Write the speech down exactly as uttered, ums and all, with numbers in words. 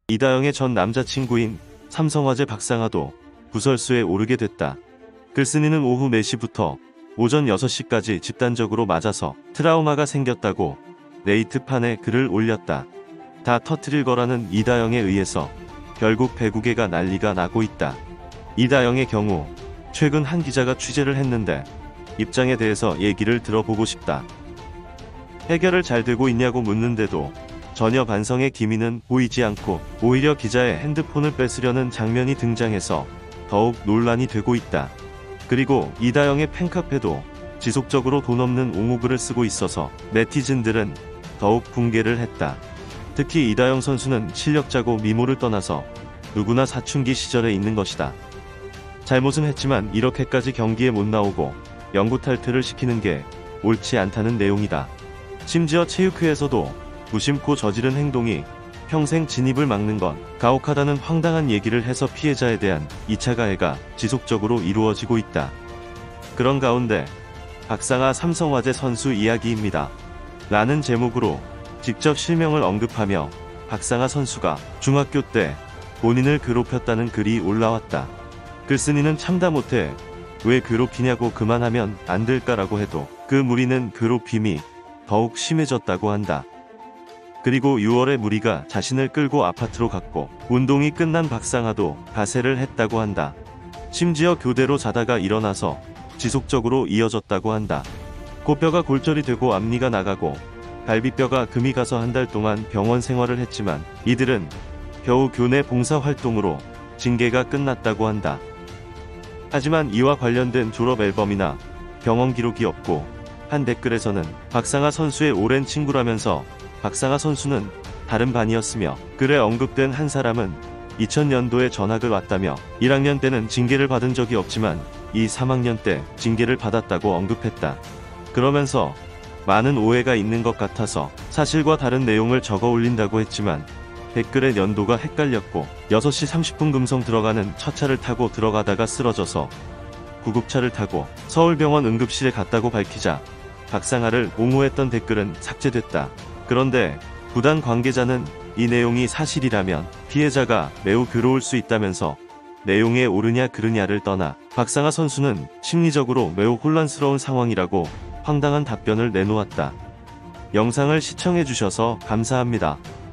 이다영의 전 남자친구인 삼성화재 박상아도 구설수에 오르게 됐다. 글쓴이는 오후 네 시부터 오전 여섯 시까지 집단적으로 맞아서 트라우마가 생겼다고 네이트판에 글을 올렸다. 다 터트릴 거라는 이다영에 의해서 결국 배구계가 난리가 나고 있다. 이다영의 경우 최근 한 기자가 취재를 했는데 입장에 대해서 얘기를 들어보고 싶다. 해결을 잘 되고 있냐고 묻는데도 전혀 반성의 기미는 보이지 않고 오히려 기자의 핸드폰을 뺏으려는 장면이 등장해서 더욱 논란이 되고 있다. 그리고 이다영의 팬카페도 지속적으로 돈 없는 옹호글을 쓰고 있어서 네티즌들은 더욱 붕괴를 했다. 특히 이다영 선수는 실력자고 미모를 떠나서 누구나 사춘기 시절에 있는 것이다. 잘못은 했지만 이렇게까지 경기에 못 나오고 영구 탈퇴를 시키는 게 옳지 않다는 내용이다. 심지어 체육회에서도 무심코 저지른 행동이 평생 진입을 막는 건 가혹하다는 황당한 얘기를 해서 피해자에 대한 이 차 가해가 지속적으로 이루어지고 있다. 그런 가운데 박상아 삼성화재 선수 이야기입니다. 라는 제목으로 직접 실명을 언급하며 박상아 선수가 중학교 때 본인을 괴롭혔다는 글이 올라왔다. 글쓴이는 참다 못해 왜 괴롭히냐고 그만하면 안 될까라고 해도 그 무리는 괴롭힘이 더욱 심해졌다고 한다. 그리고 유월에 무리가 자신을 끌고 아파트로 갔고 운동이 끝난 박상아도 가세를 했다고 한다. 심지어 교대로 자다가 일어나서 지속적으로 이어졌다고 한다. 코뼈가 골절이 되고 앞니가 나가고 갈비뼈가 금이 가서 한 달 동안 병원 생활을 했지만 이들은 겨우 교내 봉사활동으로 징계가 끝났다고 한다. 하지만 이와 관련된 졸업 앨범이나 병원 기록이 없고 한 댓글에서는 박상아 선수의 오랜 친구라면서 박상아 선수는 다른 반이었으며 글에 언급된 한 사람은 이천 년도에 전학을 왔다며 일 학년 때는 징계를 받은 적이 없지만 이 삼 학년 때 징계를 받았다고 언급했다. 그러면서 많은 오해가 있는 것 같아서 사실과 다른 내용을 적어 올린다고 했지만 댓글의 연도가 헷갈렸고 여섯 시 삼십 분 금성 들어가는 첫차를 타고 들어가다가 쓰러져서 구급차를 타고 서울병원 응급실에 갔다고 밝히자 박상아를 옹호했던 댓글은 삭제됐다. 그런데 구단 관계자는 이 내용이 사실이라면 피해자가 매우 괴로울 수 있다면서 내용에 옳으냐 그르냐를 떠나 박상아 선수는 심리적으로 매우 혼란스러운 상황이라고 황당한 답변을 내놓았다. 영상을 시청해주셔서 감사합니다.